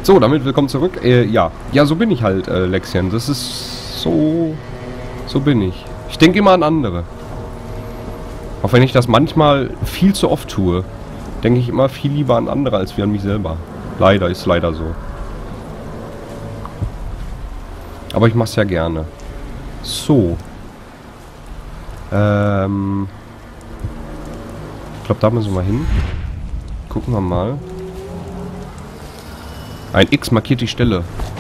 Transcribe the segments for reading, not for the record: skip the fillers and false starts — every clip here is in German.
So, damit willkommen zurück. Ja, so bin ich halt, Lexian. Das ist so... So bin ich. Ich denke immer an andere. Auch wenn ich das manchmal viel zu oft tue, denke ich immer viel lieber an andere als wie an mich selber. Leider, ist leider so. Aber ich mach's ja gerne. So. Ich glaube, da müssen wir hin. Gucken wir mal. Ein X markiert die Stelle.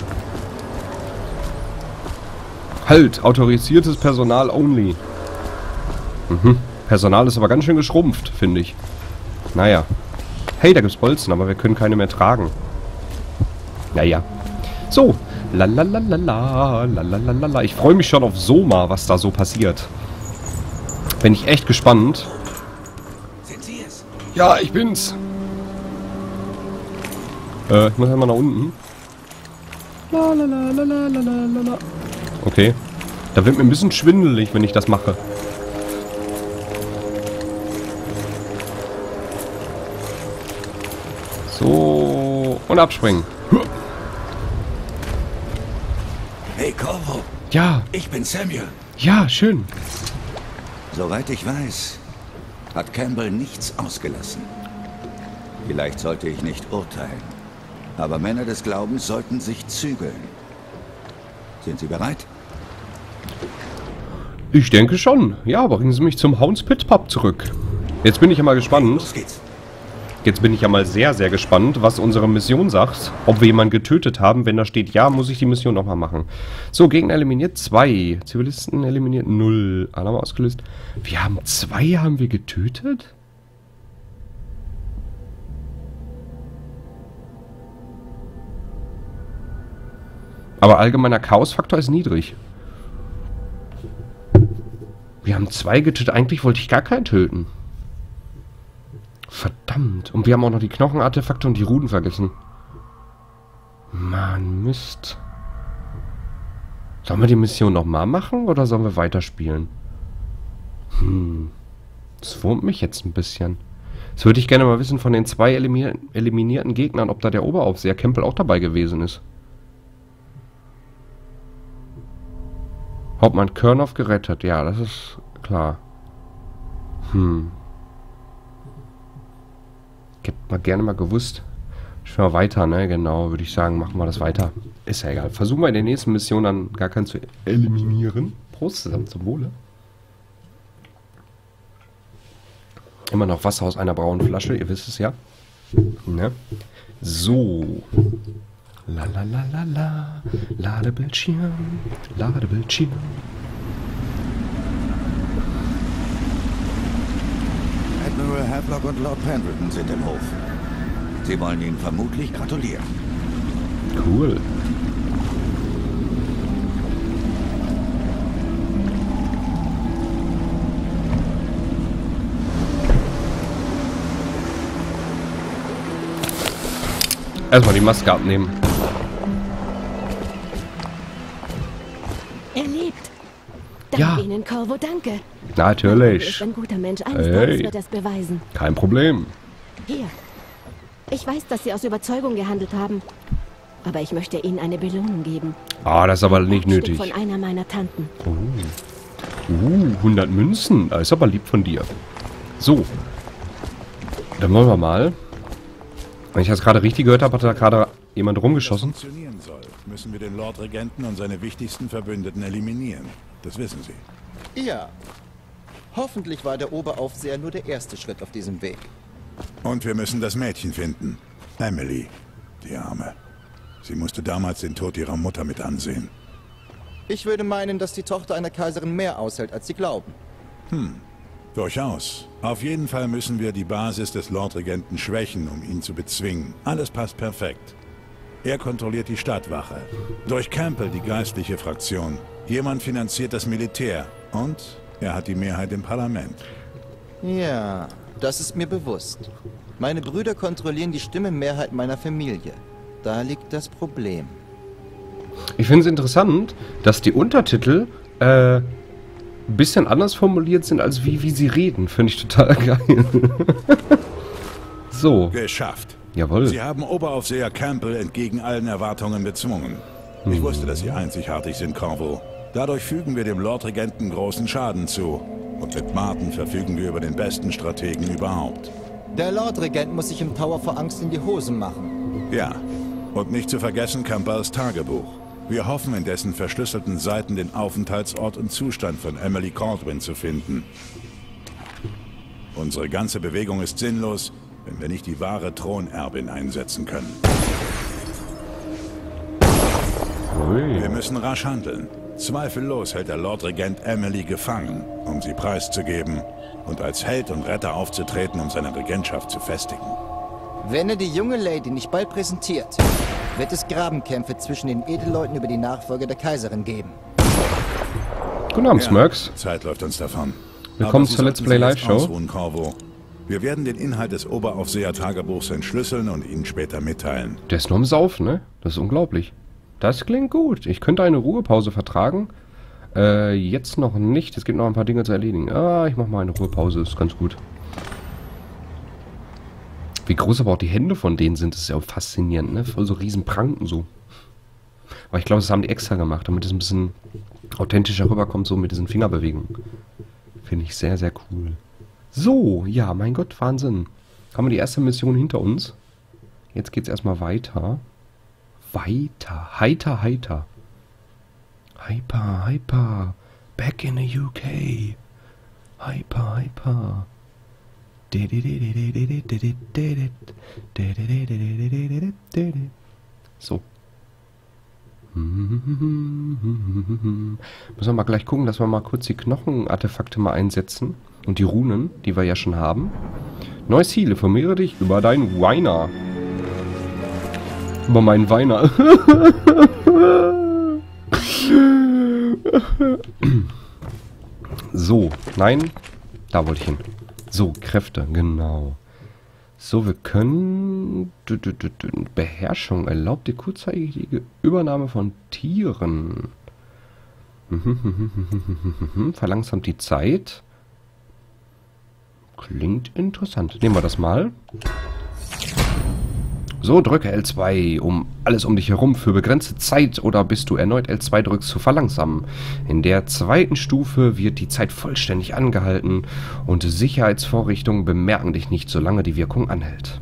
Halt! Autorisiertes Personal only. Personal ist aber ganz schön geschrumpft, finde ich. Naja. Hey, da gibt's Bolzen, aber wir können keine mehr tragen. Naja. So. Lalalala. Ich freue mich schon auf Soma, was da so passiert. Bin ich echt gespannt. Sind Sie es? Ja, ich bin's. Ich muss einmal nach unten. Okay. Da wird mir ein bisschen schwindelig, wenn ich das mache. So. Und abspringen. Hey, Corvo. Ja. Ich bin Samuel. Ja, schön. Soweit ich weiß, hat Campbell nichts ausgelassen. Vielleicht sollte ich nicht urteilen, aber Männer des Glaubens sollten sich zügeln. Sind Sie bereit? Ich denke schon. Ja, bringen Sie mich zum Hounds Pit Pub zurück. Jetzt bin ich ja mal gespannt. Los geht's. Jetzt bin ich ja mal sehr, sehr gespannt, was unsere Mission sagt. Ob wir jemanden getötet haben. Wenn da steht ja, muss ich die Mission nochmal machen. So, Gegner eliminiert 2. Zivilisten eliminiert 0. Alarm ausgelöst. Wir haben 2 haben wir getötet? Aber allgemeiner Chaosfaktor ist niedrig. Wir haben 2 getötet. Eigentlich wollte ich gar keinen töten. Verdammt. Und wir haben auch noch die Knochenartefakte und die Ruden vergessen. Mann, Mist. Sollen wir die Mission nochmal machen oder sollen wir weiterspielen? Das wurmt mich jetzt ein bisschen. Das würde ich gerne mal wissen von den 2 eliminierten Gegnern, ob da der Oberaufseher Campbell auch dabei gewesen ist. Hauptmann Kernoff gerettet. Ja, das ist klar. Ich hätte mal gerne mal gewusst. Schon mal weiter, ne? Genau, würde ich sagen, machen wir das weiter. Ist ja egal. Versuchen wir in der nächsten Mission dann gar keinen zu eliminieren. Prost zusammen zum Wohle. Immer noch Wasser aus einer braunen Flasche, ihr wisst es ja. Ne? So. Lalalala. Ladebildschirm. Ladebildschirm. Admiral Havelock und Lord Pendleton sind im Hof. Sie wollen Ihnen vermutlich gratulieren. Cool. Erstmal die Maske abnehmen. Er lebt. Danke Ja. Ihnen, Corvo, danke. Natürlich. Ist ein guter Mensch. Eines Tages wird es beweisen. Kein Problem. Hier. Ich weiß, dass Sie aus Überzeugung gehandelt haben. Aber ich möchte Ihnen eine Belohnung geben. Ah, das ist aber nicht Abschnitt nötig. von einer meiner Tanten. 100 Münzen. Das ist aber lieb von dir. So. Dann wollen wir mal. Wenn ich das gerade richtig gehört habe, hat da gerade jemand rumgeschossen. Wenn das funktionieren soll, müssen wir den Lord Regenten und seine wichtigsten Verbündeten eliminieren. Das wissen Sie. Ja. Hoffentlich war der Oberaufseher nur der erste Schritt auf diesem Weg. Und wir müssen das Mädchen finden. Emily, die Arme. Sie musste damals den Tod ihrer Mutter mit ansehen. Ich würde meinen, dass die Tochter einer Kaiserin mehr aushält, als Sie glauben. Durchaus. Auf jeden Fall müssen wir die Basis des Lord Regenten schwächen, um ihn zu bezwingen. Alles passt perfekt. Er kontrolliert die Stadtwache. Durch Campbell die geistliche Fraktion. Jemand finanziert das Militär. Und er hat die Mehrheit im Parlament. Ja, das ist mir bewusst. Meine Brüder kontrollieren die Stimmenmehrheit meiner Familie. Da liegt das Problem. Ich finde es interessant, dass die Untertitel ein bisschen anders formuliert sind, als wie sie reden. Finde ich total geil. So. Geschafft. Jawohl. Sie haben Oberaufseher Campbell entgegen allen Erwartungen bezwungen. Ich wusste, dass Sie einzigartig sind, Corvo. Dadurch fügen wir dem Lordregenten großen Schaden zu. Und mit Martin verfügen wir über den besten Strategen überhaupt. Der Lordregent muss sich im Tower vor Angst in die Hosen machen. Ja, und nicht zu vergessen Campbells Tagebuch. Wir hoffen, in dessen verschlüsselten Seiten den Aufenthaltsort und Zustand von Emily Caldwin zu finden. Unsere ganze Bewegung ist sinnlos, wenn wir nicht die wahre Thronerbin einsetzen können. Ui. Wir müssen rasch handeln. Zweifellos hält der Lordregent Emily gefangen, um sie preiszugeben und als Held und Retter aufzutreten, um seine Regentschaft zu festigen. Wenn er die junge Lady nicht bald präsentiert, wird es Grabenkämpfe zwischen den Edelleuten über die Nachfolge der Kaiserin geben. Guten Abend, Smurks. Die Zeit läuft uns davon. Willkommen Aber Sie zur Let's sollten Play sich Live jetzt Show. ausruhen, Corvo. Wir werden den Inhalt des Oberaufseher-Tagebuchs entschlüsseln und Ihnen später mitteilen. Der ist nur am Saufen, ne? Das ist unglaublich. Das klingt gut. Ich könnte eine Ruhepause vertragen. Jetzt noch nicht. Es gibt noch ein paar Dinge zu erledigen. Ich mache mal eine Ruhepause. Ist ganz gut. Wie groß aber auch die Hände von denen sind, ist ja auch faszinierend, ne? Voll so riesen Pranken so. Aber ich glaube, das haben die extra gemacht, damit es ein bisschen authentischer rüberkommt, so mit diesen Fingerbewegungen. Finde ich sehr, sehr cool. So, ja, mein Gott, Wahnsinn. Haben wir die erste Mission hinter uns. Jetzt geht's erstmal weiter. Weiter. Heiter, heiter. Hyper, hyper. Back in the UK. Hyper, hyper. So. Müssen wir mal gleich gucken, dass wir mal kurz die Knochenartefakte mal einsetzen. Und die Runen, die wir ja schon haben. Neues Ziel, informiere dich über deinen Weiner. Über meinen Weiner. So, nein. Da wollte ich hin. So, Kräfte, genau. So, wir können... Beherrschung erlaubt die kurzzeitige Übernahme von Tieren. Verlangsamt die Zeit. Klingt interessant. Nehmen wir das mal. So, drücke L2, um alles um dich herum für begrenzte Zeit oder bis du erneut L2 drückst zu verlangsamen. In der zweiten Stufe wird die Zeit vollständig angehalten und Sicherheitsvorrichtungen bemerken dich nicht, solange die Wirkung anhält.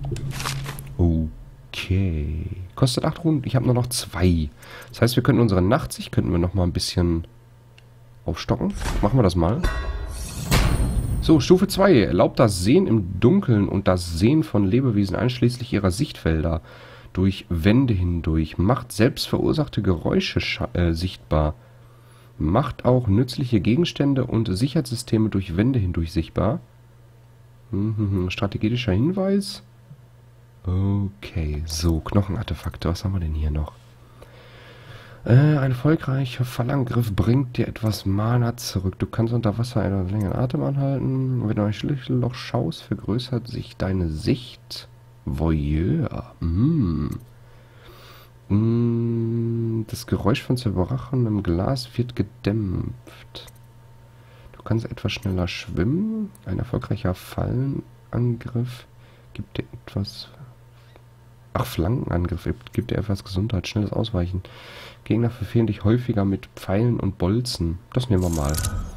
Okay. Kostet 8 Runden. Ich habe nur noch 2. Das heißt, wir könnten unsere Nachtsicht noch mal ein bisschen aufstocken. Machen wir das mal. So, Stufe 2. Erlaubt das Sehen im Dunkeln und das Sehen von Lebewesen einschließlich ihrer Sichtfelder durch Wände hindurch. Macht selbstverursachte Geräusche sichtbar. Macht auch nützliche Gegenstände und Sicherheitssysteme durch Wände hindurch sichtbar. Strategischer Hinweis. Okay, so, Knochenartefakte. Was haben wir denn hier noch? Ein erfolgreicher Fallangriff bringt dir etwas Mana zurück. Du kannst unter Wasser einen längeren Atem anhalten. Wenn du ein Schlüsselloch schaust, vergrößert sich deine Sicht. Voyeur. Das Geräusch von zerbrochenem Glas wird gedämpft. Du kannst etwas schneller schwimmen. Ein erfolgreicher Fallenangriff gibt dir etwas... Ach, Flankenangriff gibt dir etwas Gesundheit, schnelles Ausweichen. Gegner verfehlen dich häufiger mit Pfeilen und Bolzen. Das nehmen wir mal.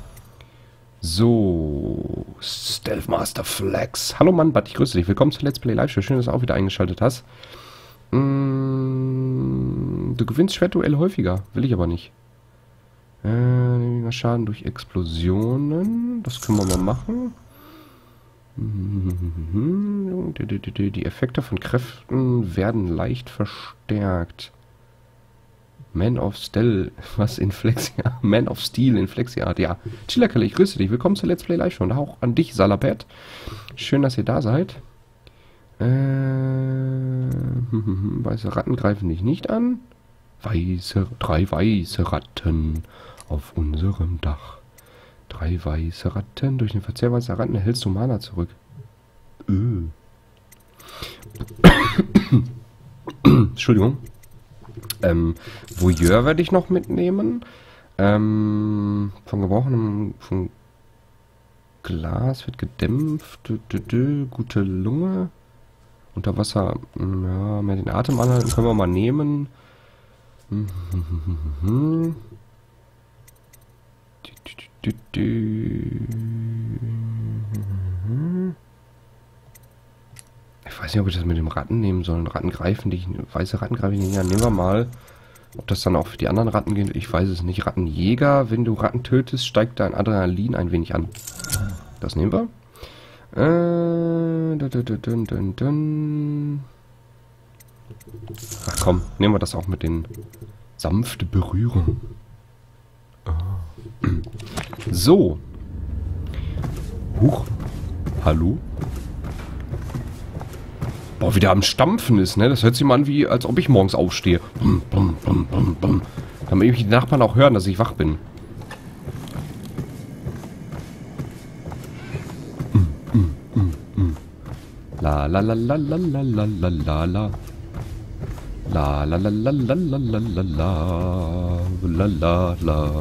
So. Stealth Master Flex. Hallo Mann, Bud, ich grüße dich. Willkommen zur Let's Play Live Show. Schön, dass du auch wieder eingeschaltet hast. Du gewinnst Schwertduelle häufiger. Will ich aber nicht. Schaden durch Explosionen. Das können wir mal machen. Die Effekte von Kräften werden leicht verstärkt. Man of Steel, was in Flexia? Man of Steel in Flexiart, ja. Chillerkalle, ich grüße dich. Willkommen zur Let's Play Live Show. Und auch an dich, Salapet. Schön, dass ihr da seid. Weiße Ratten greifen dich nicht an. Drei weiße Ratten auf unserem Dach. 3 weiße Ratten. Durch den Verzehr weißer Ratten erhältst du Mana zurück. Entschuldigung. Voyeur werde ich noch mitnehmen. Von gebrochenem von Glas wird gedämpft. Gute Lunge. Unter Wasser, ja, mit den Atem anhalten können wir mal nehmen. Ich weiß nicht, ob ich das mit dem Ratten nehmen soll. Ratten greifen dich. Weiße Ratten greifen dich nicht an. Nehmen wir mal. Ob das dann auch für die anderen Ratten geht, ich weiß es nicht. Rattenjäger, wenn du Ratten tötest, steigt dein Adrenalin ein wenig an. Das nehmen wir. Ach komm, nehmen wir das auch mit den sanfte Berührung. So. Huch. Hallo? Boah, wieder am Stampfen ist, ne? Das hört sich mal an, wie als ob ich morgens aufstehe. Bum, bum, bum, bum, bum. Damit die Nachbarn auch hören, dass ich wach bin. La la la la la la la la la la. La la la la la la la la la la la.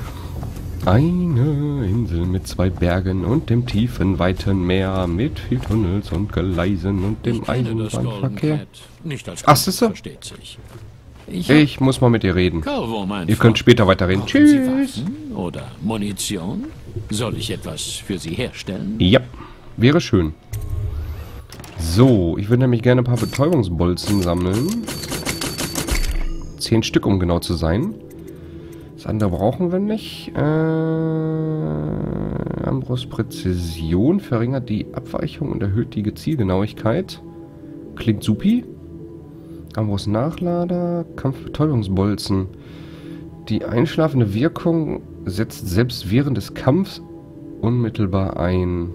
Eine Insel mit 2 Bergen und dem tiefen, weiten Meer mit viel Tunnels und Gleisen und dem Eisenbahnverkehr. Ach, siehste? Versteht sich. Ich muss mal mit ihr reden. Corvo, mein Ihr könnt später weiterreden. Brauchen Sie Tschüss. Waffen oder Munition? Soll ich etwas für Sie herstellen? Ja, wäre schön. So, ich würde nämlich gerne ein paar Betäubungsbolzen sammeln. 10 Stück, um genau zu sein. Das andere brauchen wir nicht. Ambrus Präzision verringert die Abweichung und erhöht die Zielgenauigkeit. Klingt supi. Ambrus Nachlader, Kampfbetäubungsbolzen. Die einschlafende Wirkung setzt selbst während des Kampfs unmittelbar ein.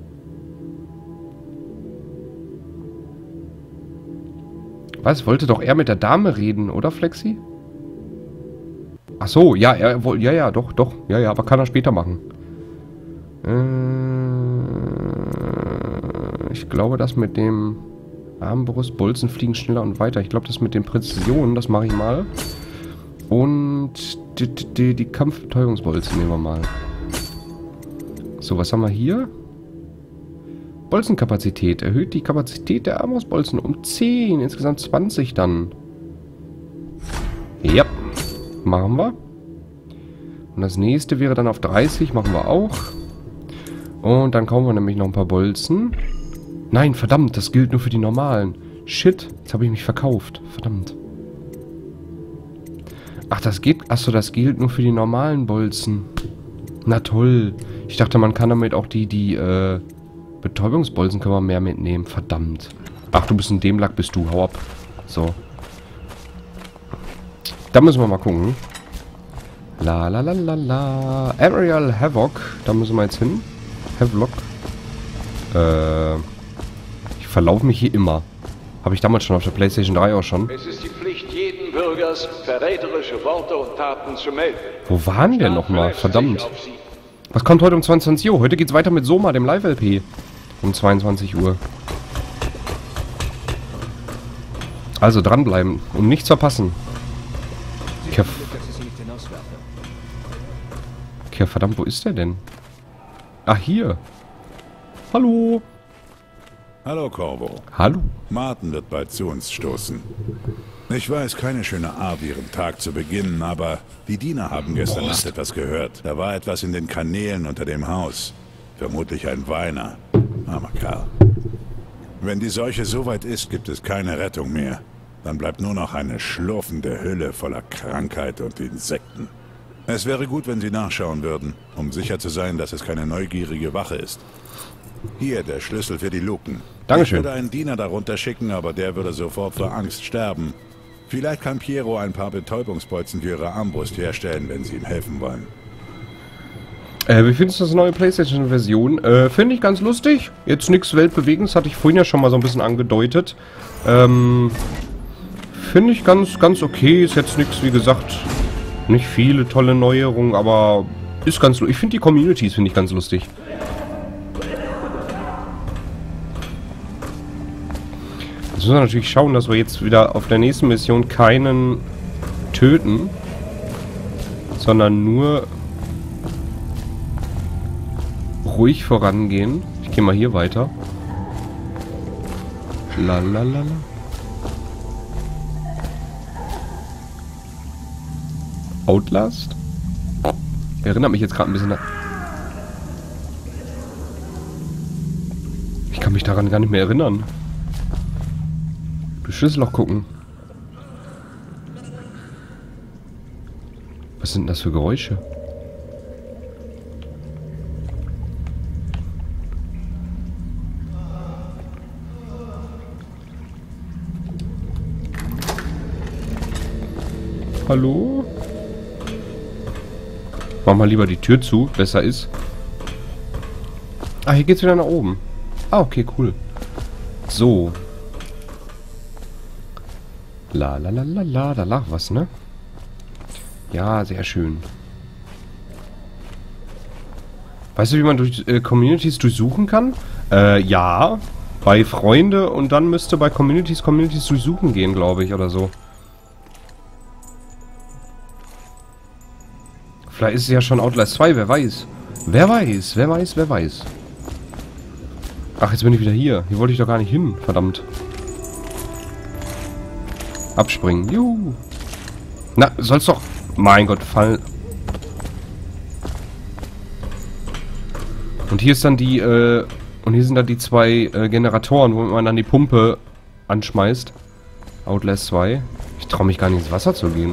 Was? Wollte doch er mit der Dame reden, oder Flexi? Ach so, ja, er wollte, ja, doch, ja, aber kann er später machen. Ich glaube, das mit dem Armbrustbolzen fliegen schneller und weiter. Ich glaube, das mit den Präzisionen, das mache ich mal. Und die Kampfbetäubungsbolzen nehmen wir mal. So, was haben wir hier? Bolzenkapazität. Erhöht die Kapazität der Armbrustbolzen um 10. Insgesamt 20 dann. Ja. Machen wir. Und das nächste wäre dann auf 30. Machen wir auch. Und dann kaufen wir nämlich noch ein paar Bolzen. Nein, verdammt. Das gilt nur für die normalen. Shit. Jetzt habe ich mich verkauft. Verdammt. Ach, das geht... Achso, das gilt nur für die normalen Bolzen. Na toll. Ich dachte, man kann damit auch die Betäubungsbolzen kann man mehr mitnehmen. Verdammt. Ach, du bist ein Dämlack, bist du. Hau ab. So. Da müssen wir mal gucken. La la la la la. Aerial Havoc. Da müssen wir jetzt hin. Havelock. Ich verlaufe mich hier immer. Habe ich damals schon auf der PlayStation 3 auch schon. Es ist die Pflicht jeden Bürgers, verräterische Worte und Taten zu melden. Wo waren wir nochmal? Verdammt. Was kommt heute um 22 Uhr? Heute geht's weiter mit Soma, dem Live-LP. Um 22 Uhr. Also dranbleiben und nichts verpassen. Ja, verdammt, wo ist der denn? Ach, hier. Hallo. Hallo, Corvo. Hallo. Martin wird bald zu uns stoßen. Ich weiß, keine schöne Art, ihren Tag zu beginnen, aber die Diener haben gestern Nacht etwas gehört. Da war etwas in den Kanälen unter dem Haus. Vermutlich ein Weiner. Armer Kerl. Wenn die Seuche so weit ist, gibt es keine Rettung mehr. Dann bleibt nur noch eine schlurfende Hülle voller Krankheit und Insekten. Es wäre gut, wenn Sie nachschauen würden, um sicher zu sein, dass es keine neugierige Wache ist. Hier, der Schlüssel für die Luken. Dankeschön. Ich würde einen Diener darunter schicken, aber der würde sofort vor Angst sterben. Vielleicht kann Piero ein paar Betäubungsbolzen für Ihre Armbrust herstellen, wenn Sie ihm helfen wollen. Wie findest du das neue PlayStation-Version? Finde ich ganz lustig. Jetzt nichts Weltbewegendes, hatte ich vorhin ja schon mal so ein bisschen angedeutet. Finde ich ganz okay. Ist jetzt nichts, wie gesagt, nicht viele tolle Neuerungen, aber ist ganz lustig. Ich finde die Communities, finde ich ganz lustig. Jetzt müssen wir natürlich schauen, dass wir jetzt wieder auf der nächsten Mission keinen töten, sondern nur ruhig vorangehen. Ich gehe mal hier weiter. Lalalala. Outlast? Erinnert mich jetzt gerade ein bisschen an... Ich kann mich daran gar nicht mehr erinnern. Du Schlüsselloch gucken. Was sind denn das für Geräusche? Hallo? Mach mal lieber die Tür zu, besser ist. Ah, hier geht's wieder nach oben. Ah, okay, cool. So. La la la la la, da lag was, ne? Ja, sehr schön. Weißt du, wie man durch Communities durchsuchen kann? Ja. Bei Freunde und dann müsste bei Communities durchsuchen gehen, glaube ich, oder so. Vielleicht ist es ja schon Outlast 2, wer weiß. Wer weiß, wer weiß, wer weiß. Ach, jetzt bin ich wieder hier. Hier wollte ich doch gar nicht hin, verdammt. Abspringen, juhu. Na, soll's doch... Mein Gott, fallen. Und hier ist dann die, und hier sind dann die zwei Generatoren, wo man dann die Pumpe anschmeißt. Outlast 2. Ich traue mich gar nicht ins Wasser zu gehen.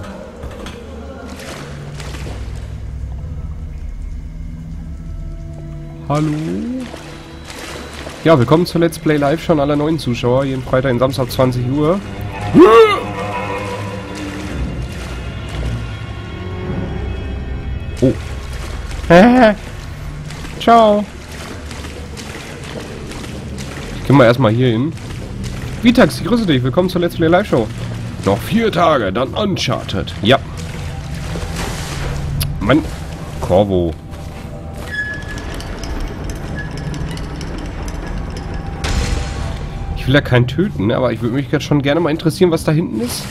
Hallo? Ja, willkommen zur Let's Play Live schon alle neuen Zuschauer. Jeden Freitag und Samstag 20 Uhr. Oh. Ciao. Ich geh mal erstmal hier hin. Vitax, ich grüße dich. Willkommen zur Let's Play Live Show. Noch 4 Tage, dann Uncharted. Ja. Mann. Corvo. Ich will ja keinen töten, aber ich würde mich jetzt schon gerne mal interessieren, was da hinten ist.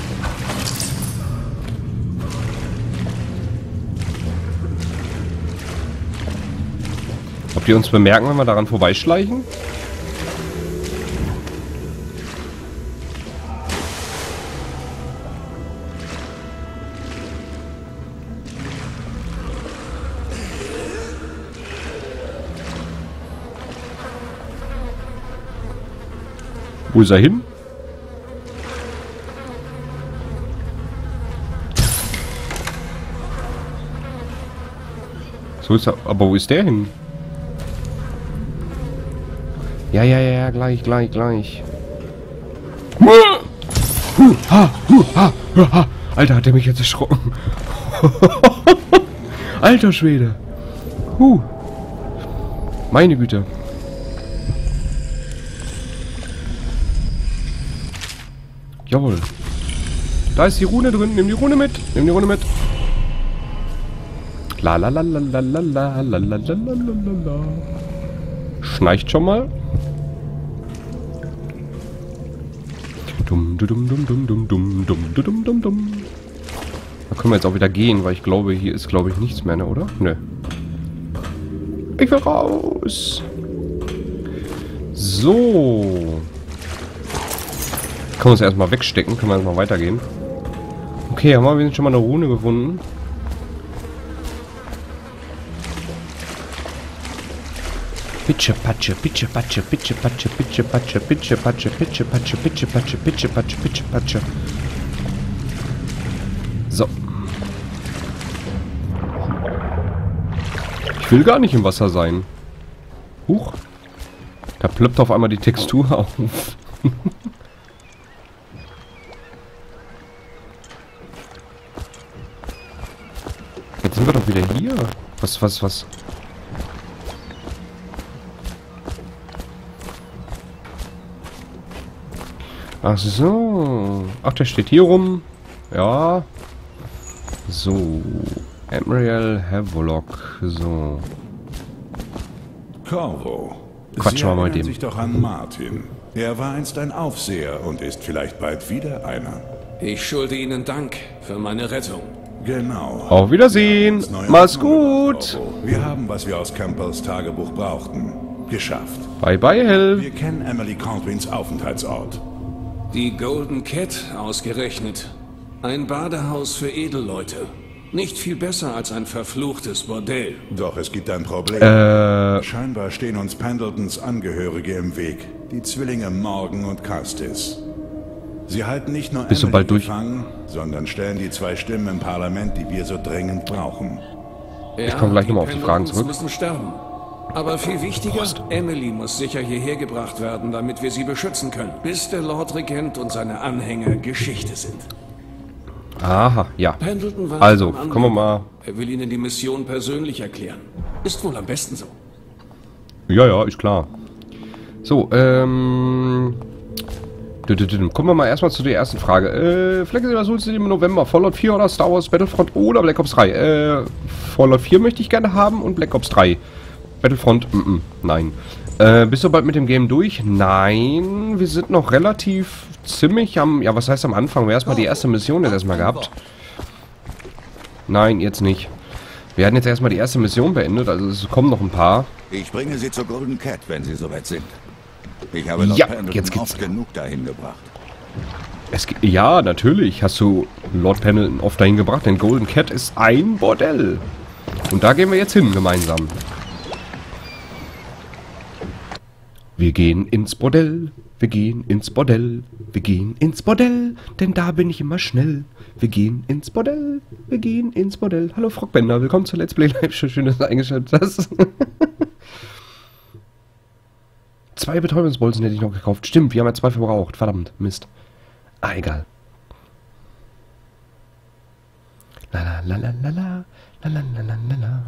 Ob die uns bemerken, wenn wir daran vorbeischleichen? Wo ist er hin? So ist er. Aber wo ist der hin? Ja, gleich. Alter, hat der mich jetzt erschrocken. Alter Schwede. Meine Güte. Jawohl. Da ist die Rune drin. Nimm die Rune mit. La la la la la la la la la la la. Schnarcht schon mal. Dum dum dum dum dum dum dum dum dum dum. Da können wir jetzt auch wieder gehen, weil ich glaube, hier ist, glaube ich, nichts mehr, ne, oder? Nö. Ich will raus. So. Können wir uns erstmal wegstecken, können wir erstmal weitergehen. Okay, haben wir schon mal eine Rune gefunden. Pitsche, Patsche, Pitsche, Patsche, Pitsche, Patsche, Pitsche, Patsche, Pitsche, Patsche, Pitsche, Patsche, Pitsche, Patsche, Pitsche, Patsche, Pitsche, Patsche. So. Ich will gar nicht im Wasser sein. Huch. Da plöppt auf einmal die Textur auf. Jetzt sind wir doch wieder hier. Was? Ach so. Ach, der steht hier rum. Ja. So. Admiral Havelock. So. Corvo. Quatsch mal mit dem. Sich doch an Martin. Er war einst ein Aufseher und ist vielleicht bald wieder einer. Ich schulde Ihnen Dank für meine Rettung. Genau. Auf Wiedersehen. Mach's gut. Wir haben, was wir aus Campbells Tagebuch brauchten. Geschafft. Bye bye, Hell. Wir kennen Emily Caldwins Aufenthaltsort. Die Golden Cat ausgerechnet. Ein Badehaus für Edelleute. Nicht viel besser als ein verfluchtes Bordell. Doch es gibt ein Problem. Scheinbar stehen uns Pendletons Angehörige im Weg. Die Zwillinge Morgan und Castis. Sie halten nicht nur Bist du bald durch? gefangen, sondern stellen die 2 Stimmen im Parlament, die wir so dringend brauchen. Ich komme gleich nochmal auf die Fragen zurück. Müssen sterben. Aber viel wichtiger, Emily muss sicher hierher gebracht werden, damit wir sie beschützen können, bis der Lord Regent und seine Anhänger Geschichte sind. Aha, ja. Pendleton war Also, am kommen wir mal. Er will Ihnen die Mission persönlich erklären. Ist wohl am besten so. Ja, ja, ist klar. So, Kommen wir mal erstmal zu der ersten Frage. Flexible, was holst du im November? Fallout 4 oder Star Wars Battlefront oder Black Ops 3? Fallout 4 möchte ich gerne haben und Black Ops 3. Battlefront, nein. Bist du bald mit dem Game durch? Nein, wir sind noch relativ ziemlich am, ja, was heißt am Anfang? Wir haben erstmal die erste Mission jetzt erstmal gehabt. Nein, jetzt nicht. Wir hatten jetzt erstmal die erste Mission beendet, also es kommen noch ein paar. Ich bringe Sie zur Golden Cat, wenn Sie soweit sind. Ich habe Lord Ja, Pendleton jetzt geht's. oft genug dahin gebracht. Ja, natürlich hast du Lord Pendleton oft dahin gebracht, denn Golden Cat ist ein Bordell. Und da gehen wir jetzt hin, gemeinsam. Wir gehen ins Bordell, wir gehen ins Bordell, wir gehen ins Bordell, denn da bin ich immer schnell. Wir gehen ins Bordell, wir gehen ins Bordell. Hallo Frogbender, willkommen zu Let's Play Live. Schön, dass du eingeschaltet hast. 2 Betäubungsbolzen hätte ich noch gekauft. Stimmt, wir haben ja 2 verbraucht. Verdammt, Mist. Ah, egal. La la la la la la la la la la la.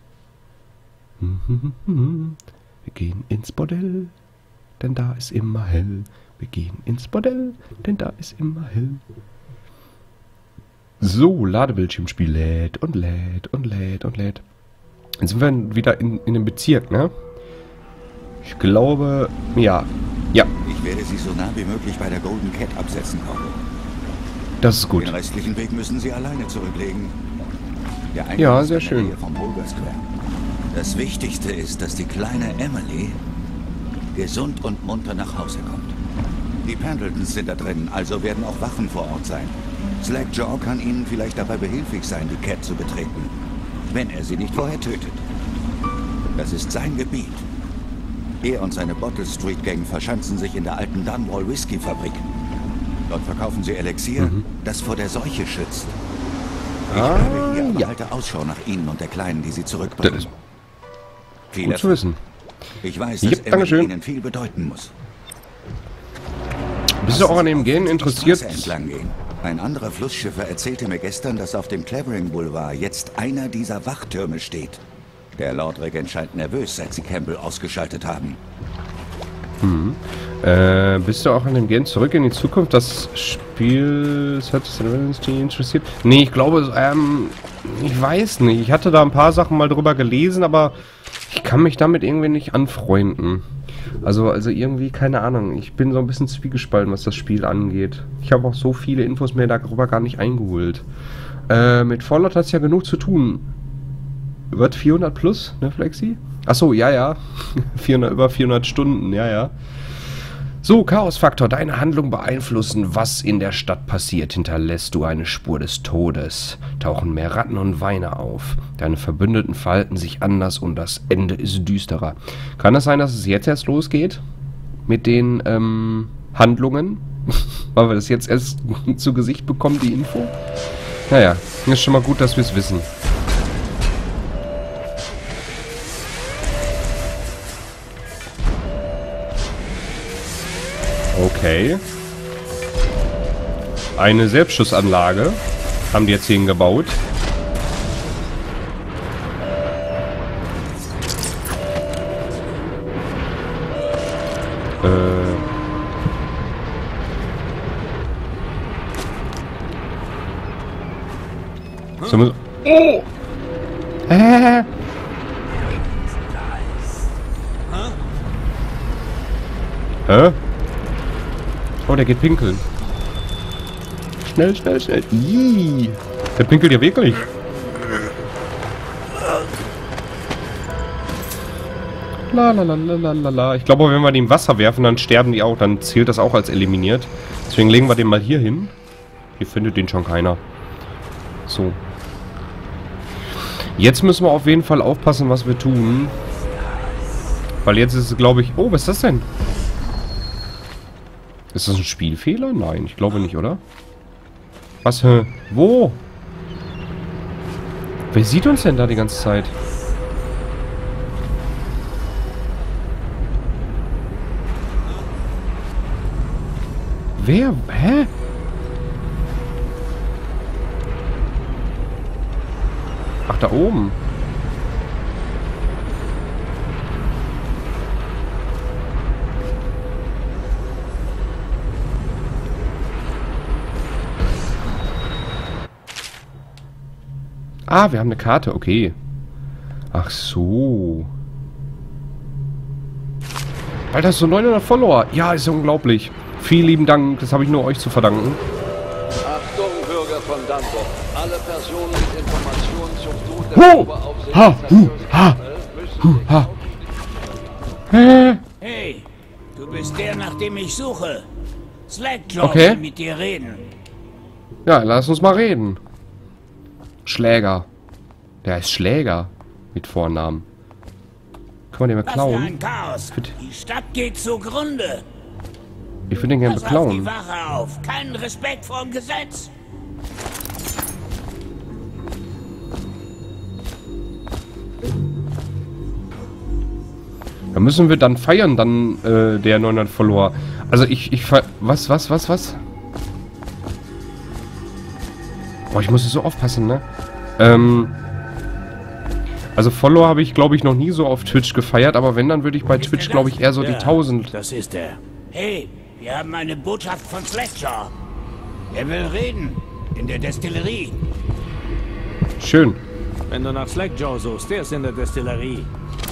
Wir gehen ins Bordell, denn da ist immer hell. Wir gehen ins Bordell, denn da ist immer hell. So, Ladebildschirmspiel lädt und lädt und lädt und lädt. Jetzt sind wir wieder in dem Bezirk, ne? Ich glaube, ja. Ja, Ich werde Sie so nah wie möglich bei der Golden Cat absetzen, Corvo. das ist gut. Den restlichen Weg müssen Sie alleine zurücklegen. Der Eingang Ja, ist sehr in der schön. Nähe vom Bulger Square. Das Wichtigste ist, dass die kleine Emily gesund und munter nach Hause kommt. Die Pendletons sind da drin, also werden auch Wachen vor Ort sein. Slackjaw kann Ihnen vielleicht dabei behilflich sein, die Cat zu betreten, wenn er sie nicht vorher tötet. Das ist sein Gebiet. Er und seine Bottle Street Gang verschanzen sich in der alten Dunwall Whisky Fabrik. Dort verkaufen sie Elixier, das vor der Seuche schützt. Ich bleibe hier, aber ja. halte Ausschau nach Ihnen und der Kleinen, die Sie Das zurückbringen. ist Viel gut zu Erfolg. wissen. Ich weiß, Ja, dass Emily dankeschön. Ihnen viel bedeuten muss. Bist du auch an dem Gehen Die interessiert? Straße entlang gehen. Ein anderer Flussschiffer erzählte mir gestern, dass auf dem Clavering Boulevard jetzt einer dieser Wachtürme steht. Der Lord Regent scheint nervös, seit sie Campbell ausgeschaltet haben. Bist du auch an dem Gehen zurück in die Zukunft? Das Spiel hat dich interessiert? Nee, ich glaube, ich weiß nicht. Ich hatte da ein paar Sachen mal drüber gelesen, aber ich kann mich damit irgendwie nicht anfreunden. Also irgendwie, keine Ahnung. Ich bin so ein bisschen zwiegespalten, was das Spiel angeht. Ich habe auch so viele Infos mir darüber gar nicht eingeholt. Mit Fallout hat es ja genug zu tun. Wird 400 plus, ne, Flexi? Achso, ja, ja. Über 400 Stunden, ja, ja. So, Chaosfaktor, deine Handlung beeinflussen, was in der Stadt passiert. Hinterlässt du eine Spur des Todes, tauchen mehr Ratten und Weine auf. Deine Verbündeten verhalten sich anders und das Ende ist düsterer. Kann es sein, dass es jetzt erst losgeht? Mit den, Handlungen? Weil wir das jetzt erst zu Gesicht bekommen, die Info? Naja, ist schon mal gut, dass wir es wissen. Okay. Eine Selbstschussanlage haben die jetzt hingebaut. So, oh! Hä? Oh, der geht pinkeln. Schnell, schnell, schnell. Ih, der pinkelt ja wirklich. Lalalala. Ich glaube, wenn wir die im Wasser werfen, dann sterben die auch. Dann zählt das auch als eliminiert. Deswegen legen wir den mal hier hin. Hier findet den schon keiner. So. Jetzt müssen wir auf jeden Fall aufpassen, was wir tun. Weil jetzt ist es, glaube ich... Oh, was ist das denn? Ist das ein Spielfehler? Nein, ich glaube nicht, oder? Was? Wo? Wer sieht uns denn da die ganze Zeit? Wer? Hä? Ach, da oben. Ah, wir haben eine Karte, okay. Ach so. Alter, das ist so 900 Follower. Ja, ist ja unglaublich. Vielen lieben Dank, das habe ich nur euch zu verdanken. Achtung, Bürger von Danburg. Alle Personen mit Informationen zum Tod der Oberaufsichtsperson Hey, du bist der, nach dem ich suche. Slackjaw Okay. will mit dir reden. Ja, lass uns mal reden. Schläger. Der heißt Schläger. Mit Vornamen. Können wir den mal Was für klauen? ein Chaos. Bitte. Die Stadt geht zugrunde. Ich würde den gerne Pass auf die beklauen. Wache auf. Keinen Respekt vor dem Gesetz. Da müssen wir dann feiern, dann der 900 Follower. Also was? Boah, ich muss so aufpassen, ne? Also Follower habe ich, glaube ich, noch nie so auf Twitch gefeiert, aber wenn, dann würde ich bei Twitch, glaube ich, eher so die 1000. Das ist er. Hey, wir haben eine Botschaft von Slackjaw. Er will reden. In der Destillerie. Schön. Wenn du nach Slackjaw suchst, der ist in der Destillerie.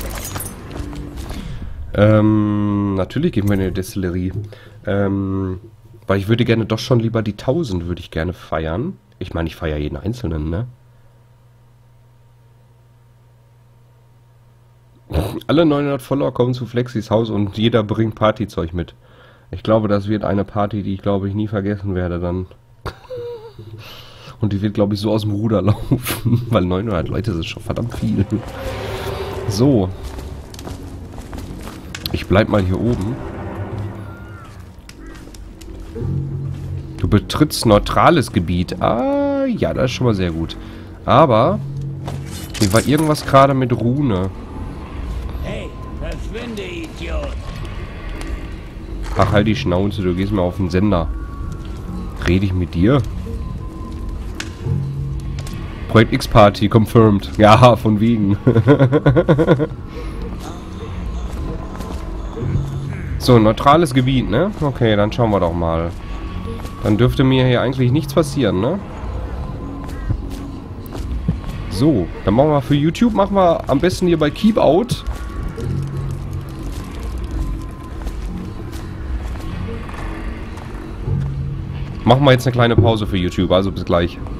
Natürlich gehen wir in die Destillerie. Weil ich würde gerne doch schon lieber die 1000 würde ich gerne feiern. Ich meine, ich feiere jeden Einzelnen, ne? Alle 900 Follower kommen zu Flexis Haus und jeder bringt Partyzeug mit. Ich glaube, das wird eine Party, die ich, glaube ich, nie vergessen werde dann. Und die wird, glaube ich, so aus dem Ruder laufen. Weil 900 Leute sind schon verdammt viel. So. Ich bleib mal hier oben. Du betrittst neutrales Gebiet. Ah, ja, das ist schon mal sehr gut. Aber hier war irgendwas gerade mit Rune. Hey, verschwinde, Idiot. Ach, halt die Schnauze, du gehst mal auf den Sender. Rede ich mit dir? Projekt X-Party confirmed. Ja, von wegen. So, neutrales Gebiet, ne? Okay, dann schauen wir doch mal. Dann dürfte mir hier eigentlich nichts passieren, ne? So, dann machen wir für YouTube, machen wir am besten hier bei Keep Out. Machen wir jetzt eine kleine Pause für YouTube, also bis gleich.